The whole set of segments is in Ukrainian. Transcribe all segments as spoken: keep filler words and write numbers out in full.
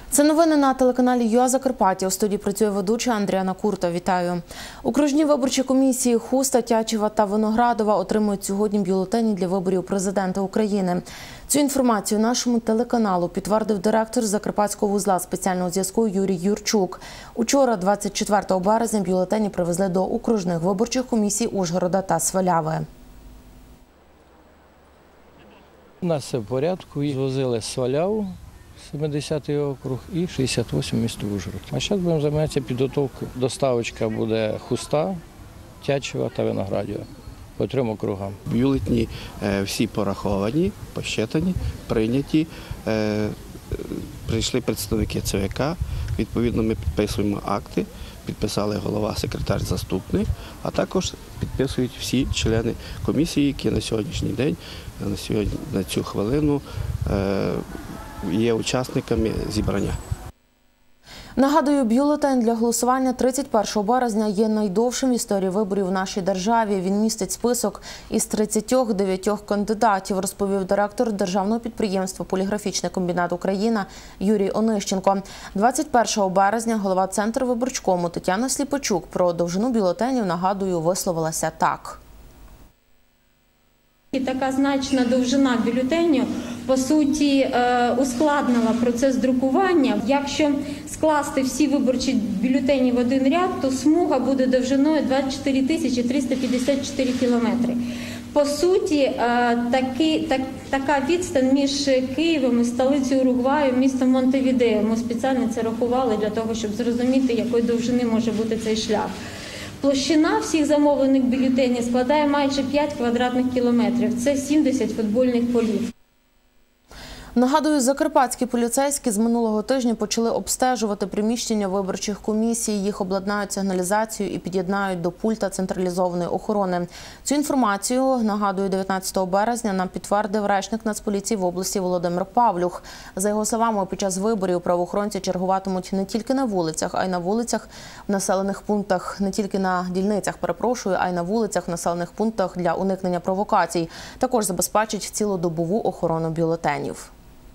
Це новини на телеканалі ЮА Закарпаття. У студії працює ведуча Андріана Курта. Вітаю. Окружні виборчі комісії Хуста, Тячева та Виноградова отримують сьогодні бюлетені для виборів президента України. Цю інформацію нашому телеканалу підтвердив директор Закарпатського вузла спеціального зв'язку Юрій Юрчук. Учора, двадцять четвертого березня, бюлетені привезли до окружних виборчих комісій Ужгорода та Сваляви. У нас все в порядку. Звозили Сваляву, сімдесятий округ, і шістдесят восьмий місто Ужгород. А зараз будемо займатися підготовкою. Доставочка буде Хуста, Тячева та Виноградова по трьом округам. Бюлетені всі пораховані, посчитані, прийняті. Прийшли представники ЦВК, відповідно ми підписуємо акти, підписали голова, секретар, заступник, а також підписують всі члени комісії, які на сьогоднішній день, на, сьогодні, на цю хвилину є учасниками зібрання. Нагадую, бюлетень для голосування тридцять першого березня є найдовшим в історії виборів в нашій державі. Він містить список із тридцяти дев'яти кандидатів, розповів директор державного підприємства «Поліграфічний комбінат Україна» Юрій Онищенко. двадцять першого березня голова Центрвиборчкому Тетяна Сліпачук про довжину бюлетенів, нагадую, висловилася так. І така значна довжина бюлетеню, по суті, ускладнила процес друкування. Якщо скласти всі виборчі бюлетені в один ряд, то смуга буде довжиною двадцять чотири тисячі триста п'ятдесят чотири кілометри. По суті, таки, так, така відстань між Києвом і столицею Уругваю, містом Монтевідео. Ми спеціально це рахували для того, щоб зрозуміти, якої довжини може бути цей шлях. Площина всіх замовлених бюлетенів складає майже п'ять квадратних кілометрів. Це сімдесят футбольних полів. Нагадую, закарпатські поліцейські з минулого тижня почали обстежувати приміщення виборчих комісій. Їх обладнають сигналізацією і під'єднають до пульта централізованої охорони. Цю інформацію, нагадую, дев'ятнадцятого березня нам підтвердив речник Нацполіції в області Володимир Павлюх. За його словами, під час виборів правоохоронці чергуватимуть не тільки на вулицях, а й на вулицях в населених пунктах, не тільки на дільницях, перепрошую, а й на вулицях в населених пунктах для уникнення провокацій. Також забезпечить цілодобову охорону бюлетенів.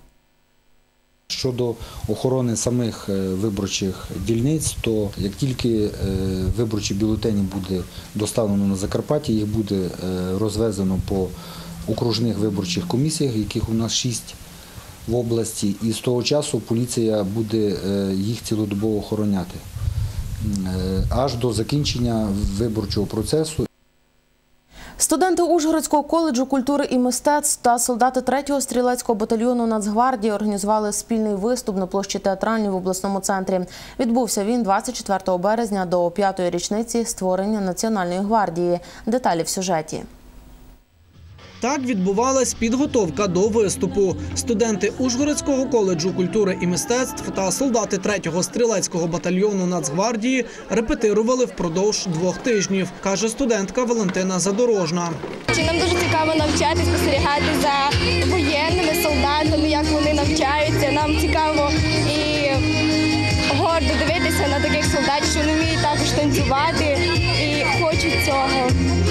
Щодо охорони самих виборчих дільниць, то як тільки виборчі бюлетені буде доставлено на Закарпаття, їх буде розвезено по окружних виборчих комісіях, яких у нас шість в області, і з того часу поліція буде їх цілодобово охороняти аж до закінчення виборчого процесу. Студенти Ужгородського коледжу культури і мистецтв та солдати третього стрілецького батальйону Нацгвардії організували спільний виступ на площі Театральній в обласному центрі. Відбувся він двадцять четвертого березня до п'ятої річниці створення Національної гвардії. Деталі в сюжеті. Так відбувалась підготовка до виступу. Студенти Ужгородського коледжу культури і мистецтв та солдати третього стрілецького батальйону Нацгвардії репетирували впродовж двох тижнів, каже студентка Валентина Задорожна. Нам дуже цікаво навчати, спостерігати за воєнними солдатами, як вони навчаються. Нам цікаво і гордо дивитися на таких солдатів, що вони вміють також танцювати і хочуть цього.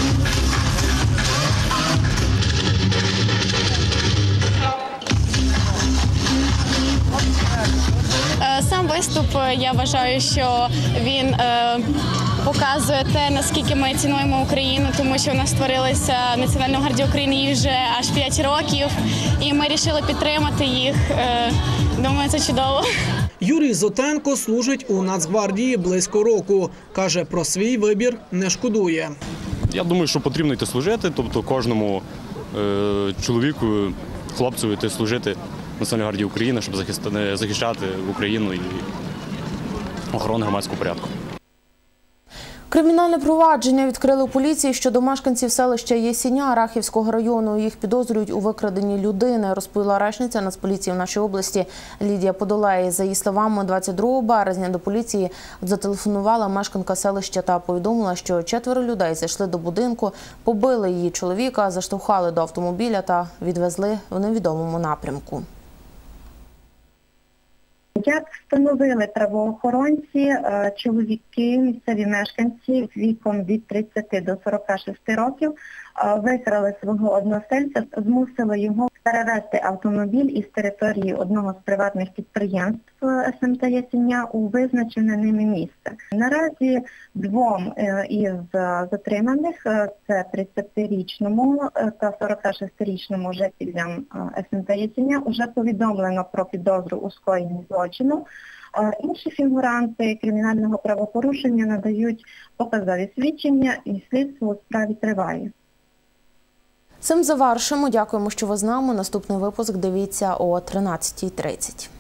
Сам виступ, я вважаю, що він е, показує те, наскільки ми цінуємо Україну, тому що у нас створилася Національна гвардія України їй вже аж п'ять років, і ми вирішили підтримати їх. Е, думаю, це чудово. Юрій Зотенко служить у Нацгвардії близько року. Каже, про свій вибір не шкодує. Я думаю, що потрібно йти служити, тобто кожному е, чоловіку, хлопцю йти служити Національної гвардії України, щоб захищати Україну і охорону громадського порядку. Кримінальне провадження відкрили у поліції щодо мешканців селища Єсіня Рахівського району. Їх підозрюють у викраденні людини, розповіла речниця Нацполіції в нашій області Лідія Подолей. За її словами, двадцять другого березня до поліції зателефонувала мешканка селища та повідомила, що четверо людей зайшли до будинку, побили її чоловіка, заштовхали до автомобіля та відвезли в невідомому напрямку. Як встановили правоохоронці, чоловіки, місцеві мешканці віком від тридцяти до сорока шести років викрали свого односельця, змусили його перевезти автомобіль із території одного з приватних підприємств СМТ Ясеня у визначене ними місце. Наразі двом із затриманих, це тридцятирічному та сорокашестирічному жителям СМТ Ясеня, вже повідомлено про підозру у скоєнні злочину. Інші фігуранти кримінального правопорушення надають показові свідчення і слідство у справі триває. Цим завершимо. Дякуємо, що ви з нами. Наступний випуск дивіться о тринадцятій тридцять.